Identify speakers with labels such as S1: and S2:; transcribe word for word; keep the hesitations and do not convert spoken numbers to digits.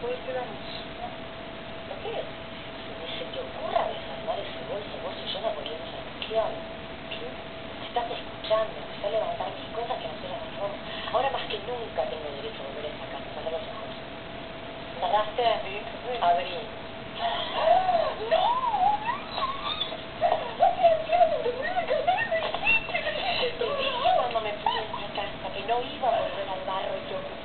S1: poder quedarnos.
S2: ¿Por qué? Ni se te ocurra desarmar ese bolso, vos y yo nos volvemos a escuchar.
S1: ¿Qué?
S2: Me estás escuchando, empecé a levantar mis cosas que no se las dejó. Ahora más que nunca tengo derecho a volver a esta casa. Cerrá los ojos. ¿Cerraste?
S1: Sí, cerré.
S2: Abrí.
S1: ¡No!
S2: Te dije cuando me puse en esta casa que no iba a volver al barro y que